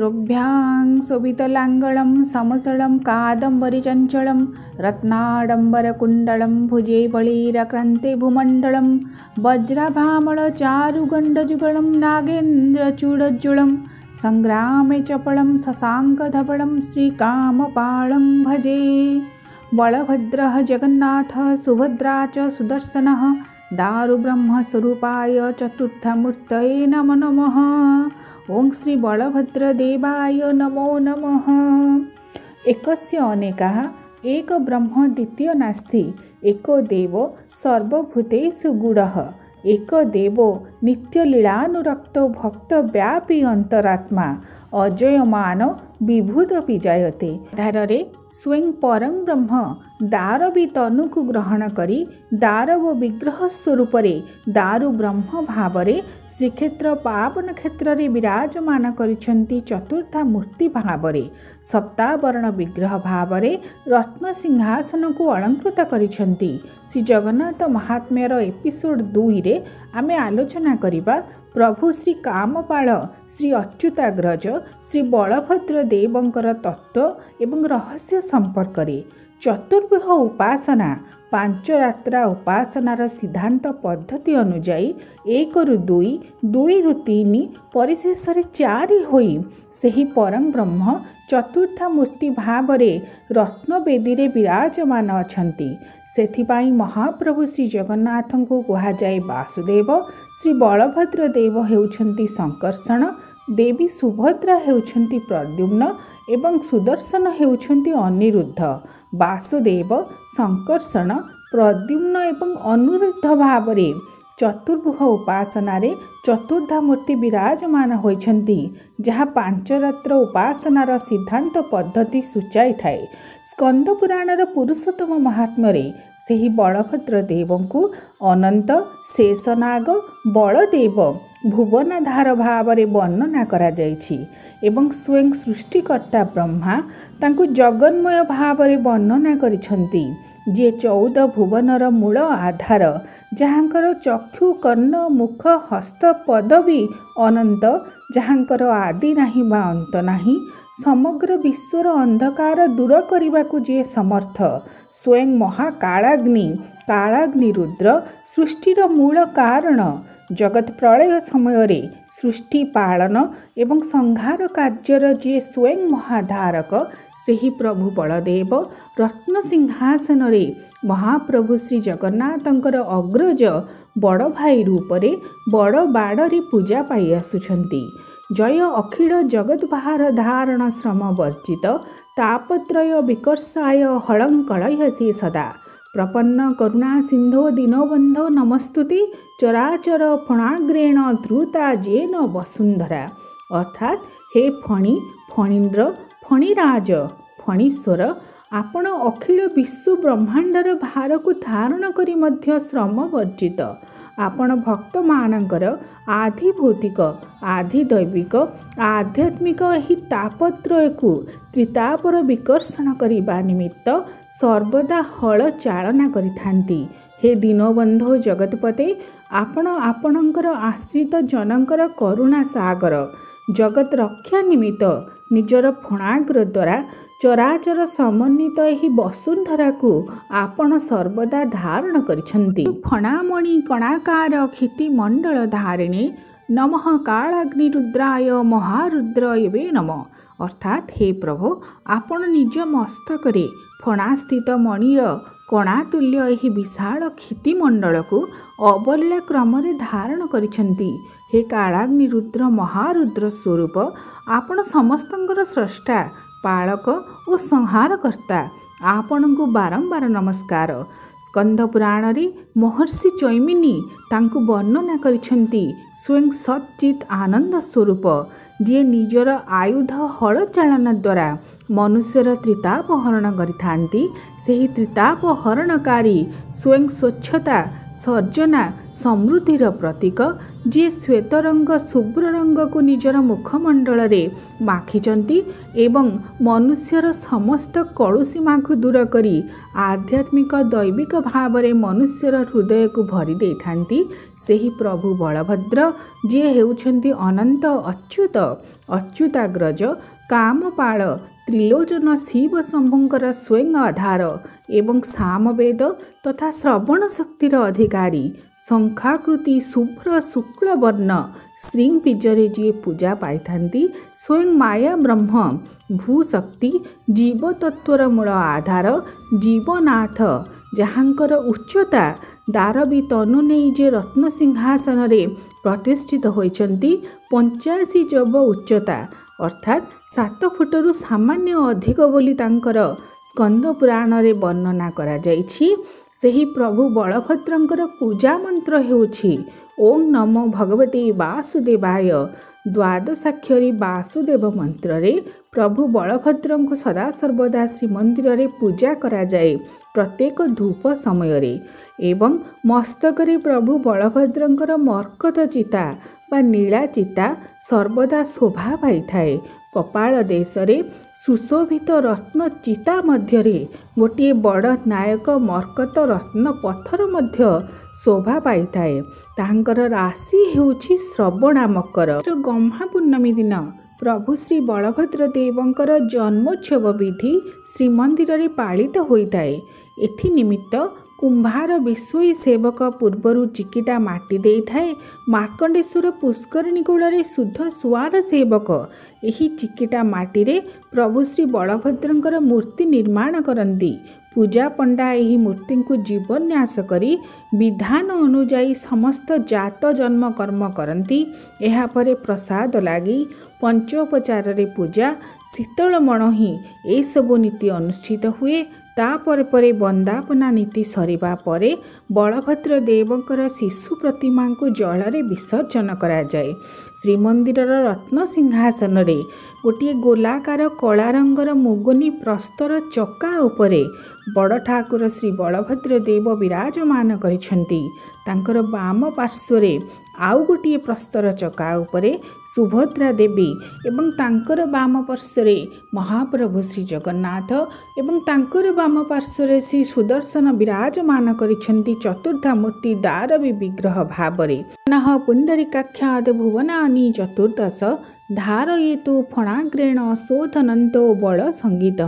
द्रव्यां शोभितलाङ्गलं समसलं कादम्बरीचञ्चलं रत्नाडम्बरकुण्डलं भुजे बलिराक्रान्ते भूमण्डलं वज्राभामलचारुगण्डजुगलं नागेन्द्रचूडोज्ज्वलं सङ्ग्रामे चपलं शशाङ्कधवलं श्रीकामपालं भजे। बलभद्रः जगन्नाथः सुभद्रा च सुदर्शनः दारुब्रह्मस्वरूपाय चतुर्थमूर्तये नमो नमः। ओं श्री बलभद्रदेवाय नमो नमः। एकस्य अनेकाः एक ब्रह्म द्वितीय नास्ति एको देवो सर्वभूतेषु गूढः एक देवो नित्यलीलानुरक्तो भक्तव्यापी अंतरात्मा अजयमान विभूतपि जायते। धारे स्वयं परं ब्रह्म दारवी तनुकु ग्रहण करी दारव विग्रह स्वरूप दारु ब्रह्म भावरे श्रीक्षेत्र पावन क्षेत्र रे विराजमान करिछन्ति चतुर्था मूर्ति भावरे सप्तावरण विग्रह भावरे रत्न सिंहासन को अलंकृत करिछन्ति। श्री जगन्नाथ महात्म्यर एपिसोड 2 रे आमे आलोचना करिबा प्रभु श्री कामपाल श्री अच्युताग्रज श्री बलभद्र देवंकर तत्व एवं रहस्य संपर्क रे। चतुर्विह उपासना पांच रात्रा उपासनार सिद्धांत पद्धति अनुजाई 1 रु 2 2 रु 3 परिशेष 4 होई सेही परम ब्रह्म चतुर्था मूर्ति भावरे रत्नवेदी रे विराजमान अछंती। सेथिपाई महाप्रभु श्री जगन्नाथ को कहा जाए वासुदेव, श्री बलभद्र देव हेउछंती संकर्षण, देवी सुभद्रा हेउछंती प्रद्युम्न एवं सुदर्शन हेउछंती अनिरुद्ध। वासुदेव संकर्षण प्रद्युम्न एवं अनिरुद्ध भावरे चतुर्भुह उपासना चतुर्धा मूर्ति विराजमान होइछन्ति, जहाँ पांच रात्र उपासनार सिद्धांत पद्धति सूचाई थाए। स्कंद पुराणर पुरुषोत्तम महात्म्य सेही बलभद्र देवंकु अनंत शेषनाग बलदेव भुवनाधार भावरे वर्णना करा जाइछि एवं स्वयं सृष्टिकर्ता ब्रह्मा तांकु जगन्मय भावरे वर्णना करिछन्ति, जे 14 भुवनर मूल आधार, जहाँकर चक्षु कर्ण मुख हस्त पदवी अनंत, जहाँकर आदि नाही बा अंत नाही, समग्र विश्वर अंधकार दूर करने जे समर्थ, स्वयं कालाग्नि रुद्र सृष्टिर मूल कारण, जगत प्रलय समय सृष्टि पालन एवं संहार कार्यर जे स्वयं महाधारक, सेही प्रभु बलदेव रत्न सिंहासन महाप्रभु श्री जगन्नाथंकर अग्रज बड़ भाई रूपरे बड़ बाड़े पूजा पाई आसुछंती। जय अखिल जगत बाहर धारण श्रम वर्जित तापत्रय विकर्षाय हलंकलय से सदा प्रपन्न करुणा सिंधो दीनबंधो नमस्तुति चराचर फणाग्रेण द्रुता जेन वसुंधरा। अर्थात हे फणी फणीन्द्र फणीराज फणीश्वर, आपण अखिल विश्व ब्रह्मांडर भार को धारण करी मध्य श्रम वर्जित, आपण भक्त मानकर आधि भौतिक आधि दैविक आध्यात्मिक एही तापत्रय को त्रितापर विकर्षण करिबा निमित्त सर्वदा हल चालना करिथांती। हे दीनबंधो जगतपते, आपण आपणकर आश्रित जनकर करुणा सागर, जगत रक्षा निमित्त निजर फणाग्र द्वारा चराचर समन्वित एही वसुंधरा को आपण सर्वदा धारण करिछन्ति। फणामणि कणाकार क्षिति मंडल धारिणे नमः कालाग्निरुद्राय महारुद्रये नमः। अर्थात हे प्रभु, आपण निज मस्तकरे फणास्थित मणिर कणातुल्य एही विशाल क्षितिमंडल को अवलीला क्रम धारण करिछन्ति। हे कालाग्निरुद्र महारुद्र स्वरूप, आपण समस्तंकर स्रष्टा पालक और संहारकर्ता, आपण को बारंबार नमस्कार। स्कंद पुराण रे महर्षि चैमिनी तांकु वर्णना करिछन्ति स्वयं सच्चित आनंद स्वरूप, जे निजर आयुध हल चालना द्वारा मनुष्यर त्रिताप हरण करिथांती। सेही त्रिताप हरणकारी स्वयं स्वच्छता सर्जना समृद्धिर प्रतीक, जी श्वेत रंग शुभ्र रंग को निजर मुखमंडल रे माखिचंती एवं मनुष्यर समस्त कलुषीमा को दूर करी आध्यात्मिक दैविक भाव रे मनुष्यर हृदय को भरी देइथांती। सेही प्रभु बलभद्र जी हेउछंती अनंत अच्युत अच्युताग्रज कामपाल त्रिलोचन शिव शंभुंकर स्वयं आधार एवं सामवेद तथा श्रवण शक्तिर अधिकारी शंखाकृति शुभ्र शुक्ल वर्ण श्रृंग बीजरे जी पूजा पाई स्वयं माया ब्रह्म भूशक्ति जीवतत्वर मूल आधार जीवनाथ जहाँकर उच्चता दारवी तनु नहीं जे रत्न सिंहासन रे प्रतिष्ठित होइचंती 85 जब उच्चता अर्थात 7 फुटरू सामान्य अधिक बोली तांकर स्कंद पुराण रे वर्णना करा जाइछि। सेही प्रभु बलभद्रंकर पूजा मंत्र हेउछि ओम नमो भगवते वासुदेवाय। द्वादशाक्षरी वासुदेव मंत्र रे प्रभु बलभद्रं को सदा सर्वदा श्रीमंदिर रे पूजा करा जाए प्रत्येक धूप समय रे एवं मस्तक रे प्रभु बलभद्रंकर मर्कत चिता बा नीला चिता सर्वदा शोभा पाई थाए। कपाल देश रे सुशोभित रत्न चिता मध्य रे गोटे बड़ नायक मर्कत रत्न पत्थर मध्य शोभा पाई थाए। तांकर राशि हेउछि श्रवणा मकर। गम्हा पूर्णमी दिन प्रभु श्री बलभद्र देवंकर जन्मोत्सव विधि श्रीमंदिर रे पालित होइताए। एथि निमित्त कुंभार विश्वई सेवक पूर्वरु चिकिटा माटी देई थाए। मार्कंडेश्वर पुष्करिणी कूल रे शुद्ध सुआर सेवक एही चिकिटा माटी रे प्रभु श्री बलभद्रंकर मूर्ति निर्माण करंती। पूजा पंडा एही मूर्ति को जीवन्यास करी विधान अनुजाई समस्त जात जन्म कर्म करंती। एहा परे प्रसाद लागी पंचोपचार रे पूजा शीतल मणहि ए सबु नीति अनुष्ठित हुए। तापर परे वंदापना नीति सरिबा परे बलभद्र देवंकर शिशु प्रतिमा को जल रे विसर्जन करा जाए। श्रीमंदिर रत्न सिंहासन रे गोटे गोलाकार कला रंगर मुगुनी प्रस्तर चक्का उपरे बड़ ठाकुर श्री बलभद्र देव विराजमान करिछंती। तांकर बाम पार्श्वरे आउ गोटे प्रस्तर चक्का उपरे सुभद्रा देवी एवं तांकर बाम पार्श्वरे महाप्रभु श्री जगन्नाथ एवं तांकर बाम पार्श्वरे श्री सुदर्शन विराजमान करिछंती। चतुर्धा मूर्ति दारवी विग्रह भावरे नः पुंडरीकाख्यात भुवनानि चतुर्दश धारयेतु फणाग्रेण शोधनंतो बल संगीत।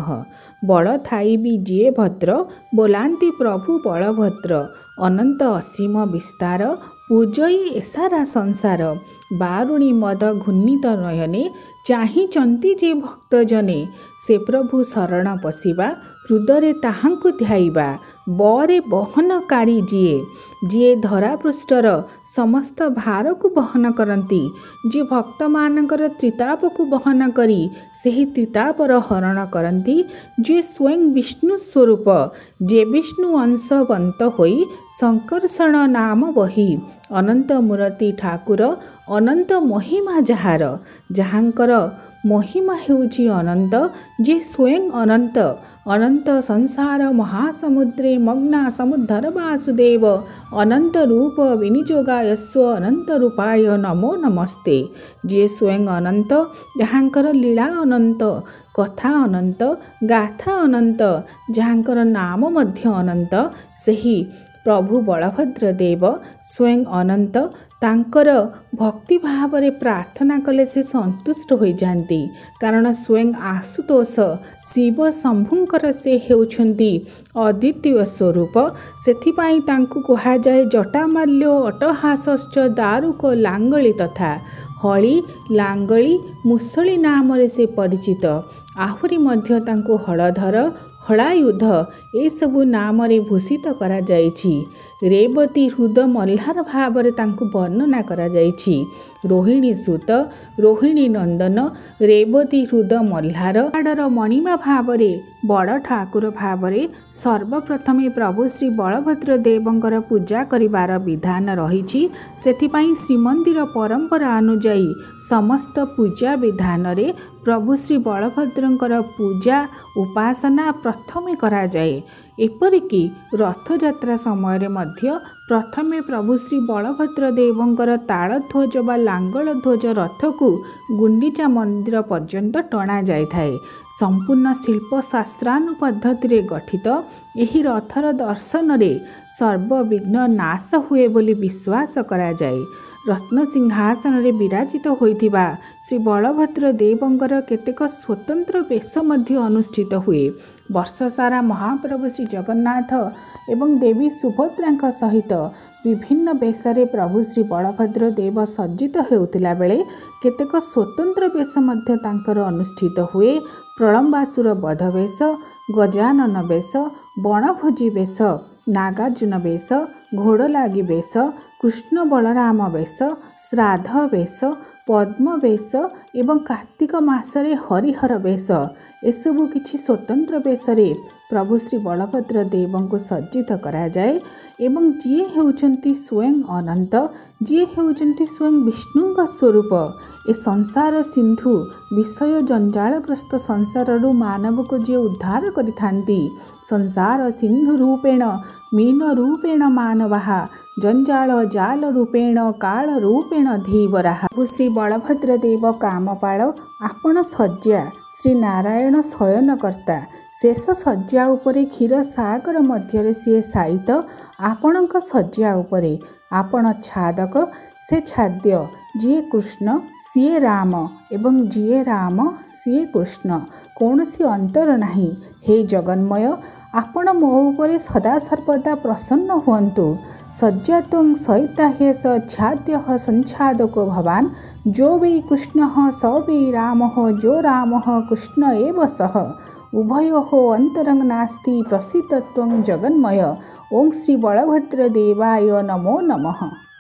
बल थाई भी जे भद्र बोलांती प्रभु बलभद्र अनंत असीम विस्तार पूजई एसारा संसार। बारुणी मद घूर्णित नयने चाहिचंती जे भक्त जने से प्रभु शरण पशिबा हृदय ताहांकु ध्याइबा। बरे बहनकारी जिए जिए धरापृष्ठर समस्त भार को बहन करती जे भक्त मानकर त्रिताप को बहन करी सेही त्रितापर हरण करती। जे स्वयं विष्णु स्वरूप जे विष्णु अंशवंत होई संकर्षण नाम बही अनंत मूर्ति ठाकुर अनंत महिमा जहार जहाँकर महिमा हेउछि अनंत जे स्वयं अनंत अनंत संसार महासमुद्रे मग्ना समुद्धर वासुदेव अनंत रूप विनियोगायस्व अनंत रूपाय नमो नमस्ते। जे स्वयं अनंत जहाँकर लीला अनंत कथा अनंत गाथा अनंत जहाँकर नाम मध्य अनंत सेही प्रभु बलभद्र देव स्वयं अनंत। तांकर भक्ति भाव रे प्रार्थना कले से संतुष्ट हो जाती कारण स्वयं आशुतोष शिव शंभुंकर से हेउछंती अद्वितीय स्वरूप। सेथिपाई तांकु कहा जाए जटामाल्यो अटहासश्च दारुक लांगली तथा हली लांगली मुसली नाम रे से परिचित। आहुरी मध्य तांकु हलधर हलायुध ए सबु नाम रे भूषित करा जाइछि। रेवती हृद मल्हार भाव रे तांकु वर्णना करा जाइछि। रोहिणी सूत रोहिणी नंदन रेवती हृद मल्हार आडर मणिमा भाव रे बड़ ठाकुर भाव रे सर्वप्रथमे प्रभु श्री बलभद्र देवंकर पूजा करिवार विधान रहिछि। सेथिपाई श्रीमंदिर परंपरा अनुजाई समस्त पूजा विधान रे प्रभु श्री बलभद्रंकर पूजा उपासना प्रथमे कराଯାए। एपरिकी रथयात्रा समय मध्य प्रथमे प्रभु श्री बलभद्र देवंकर तालध्वज बा लांगल ध्वज रथ को गुंडीचा मंदिर पर्यंत टणा जाए। संपूर्ण शिल्प शास्त्रानुपद्धति गठित एही रथर दर्शन रे सर्वविघ्न नाश हुए बोली विश्वास करा जाए। रत्न सिंहासन रे विराजित होइथिबा श्री बलभद्र देवंकर केतेक स्वतंत्र वेश मध्य अनुष्ठित हुए। वर्ष सारा महाप्रभु श्री जगन्नाथ एवं देवी सुभद्रा सहित विभिन्न वेशरे प्रभु श्री बलभद्र देव सज्जित हेउतिला बेले केतेक स्वतंत्र वेश मध्य तांकर अनुष्ठित हुए। प्रलंबासुर वध वेश, गजानन वेश, बणभोजी वेश, नागार्जुन वेश, घोड़लागी वेश, कृष्ण बलराम वेश, श्राद्ध वेश, पद्म वेश एवं कार्तिक मासरे हरिहर वेश एसबू किछि स्वतंत्र वेशरे प्रभु श्री बलभद्र देवं को सज्जित करा जाए। एवं जी हेउचंती स्वयं अनंत, जी हेउचंती स्वयं विष्णु स्वरूप ए संसार सिंधु विषय जंजालग्रस्त संसार मानव को जी उद्धार करिथांती संसार सिंधु रूपेण मीन रूपेण मानवाहा जंजाल जाल रूपेण काल रूपेण धीवराहा। श्री बलभद्र देव कामपाल आपण सज्जा श्री नारायण शयनकर्ता शेष सज्जा उपरे क्षीर सागर मध्य सी साइत आपणक सज्जा उपरे आपण छादक से छाद्य जी कृष्ण सी राम एवं जी राम सी कृष्ण कौनसी अंतर नहीं। हे जगन्मय आपण मो उपरे सदा सर्वदा प्रसन्न हुंतु। सज्जा त्वं सहिता ह्यस छाद्य संछादको भवान जो वै कृष्ण स वै राम जो राम कृष्ण एव सह उभयो अंतरंग नास्ति प्रसीद त्वं जगन्मय। ओं श्री बलभद्र देवाय नमो नमः।